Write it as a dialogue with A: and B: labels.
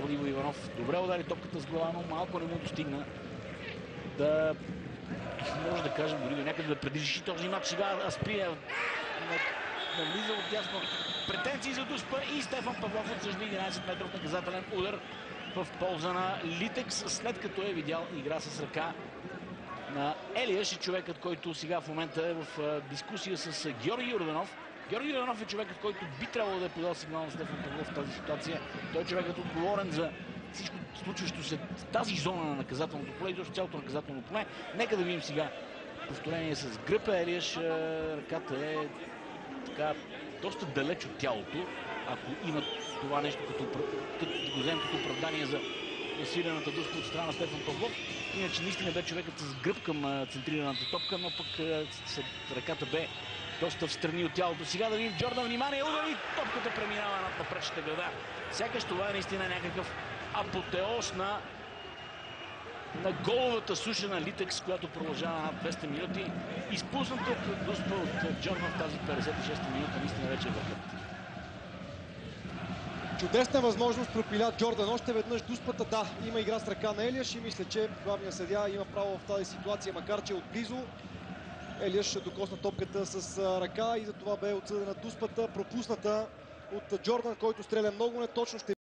A: очаква Иво Иванов. Добре удари топката с глава, но малко не му достигна да, може да кажем, дори до някъде да предвижи този матч. Сега Асприя навлиза от дясно. Претенции за Дуспа и Стефан Павлов отсъжда 11 метров наказателен удар в полза на Литекс, след като е видял игра с ръка на Елиаш, и човекът, който сега в момента е в дискусия с Георги Йорданов. Георги Йорданов е човекът, който би трябвало да е подал сигнал на Стефан Павлов в тази ситуация. Той е човекът отговорен за всичко случващо се в тази зона на наказателното поле и до цялото наказателно поле. Нека да видим сега повторение с гръб. Елиаш, ръката е така доста далеч от тялото. Ако има това нещо, като го вземем като оправдание за свирената Дуспа от страна на Стефан Павлов. Иначе наистина бе човекът с гръб към центрираната топка, но пък ръката бе доста встрани от тялото. Сега да видим Джордан, внимание, удари, топката преминава над напречната града. Сякаш това е наистина някакъв апотеоз на головата суша на Литекс, която продължава над 200 минути. Изпусната от Дуспа от Джордан в тази 56-та минута наистина вече е върхът.
B: Чудесна възможност пропиля Джордан още веднъж Дуспата. Да, има игра с ръка на Елиаш и мисля, че главният съдия има право в тази ситуация, макар че отблизо. Елиаш докосна топката с ръка и затова бе отсъдена Дуспата, пропусната от Джордан, който стреля много неточно.